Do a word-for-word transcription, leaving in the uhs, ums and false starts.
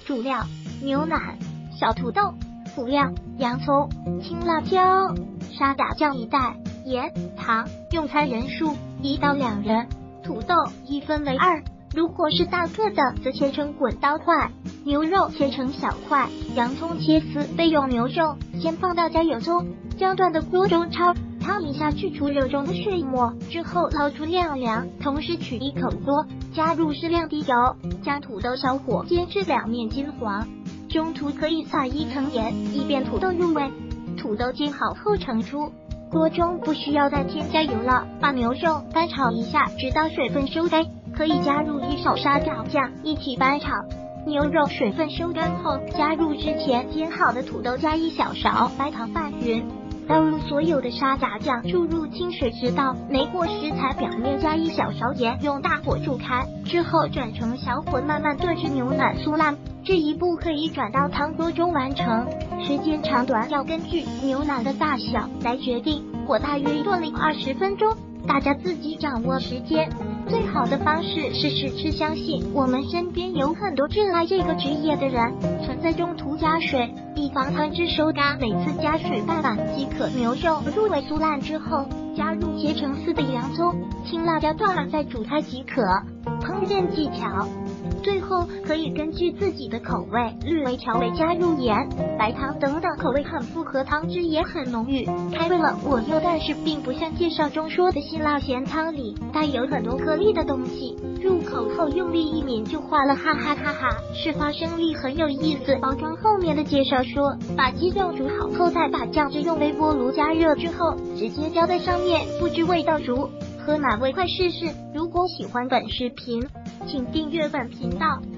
主料：牛奶、小土豆、辅料：洋葱、青辣椒、沙嗲酱一袋，盐、糖。用餐人数一到两人。土豆一分为二，如果是大个的，则切成滚刀块。牛肉切成小块，洋葱切丝。备用牛肉，先放到加油中姜段的锅中焯烫一下，去除肉中的水沫，之后捞出晾凉，同时取一口锅，加入适量的油，将土豆小火煎至两面金黄，中途可以撒一层盐，以便土豆入味。土豆煎好后盛出，锅中不需要再添加油了，把牛肉翻炒一下，直到水分收干，可以加入一勺沙嗲酱一起翻炒。牛肉水分收干后，加入之前煎好的土豆，加一小勺白糖拌匀，倒入所有的沙嗲酱，注入清水，直到没过食材表面加一小勺盐，用大火煮开，之后转成小火慢慢炖至牛奶酥烂。这一步可以转到汤锅中完成，时间长短要根据牛奶的大小来决定。我大约炖了二十分钟，大家自己掌握时间。最好的方式是试吃。相信我们身边有很多热爱这个职业的人，曾在中途加水，以防汤汁收干。每次加水半碗即可。牛肉入味酥烂之后，加入切成丝的洋葱、青辣椒段，再煮开即可。烹饪技巧：最后可以根据自己的口味略微调味，加入盐、白糖等等，口味很复合，汤汁也很浓郁，开胃了我又。但是并不像介绍中说的辛辣咸汤里带有很多颗粒的东西，入口后用力一抿就化了，哈哈哈哈！是花生粒，很有意思。包装后面的介绍说，把鸡肉煮好后，再把酱汁用微波炉加热之后，直接浇在上面，不知味道如何，哪位快试试！如果喜欢本视频，请订阅本频道。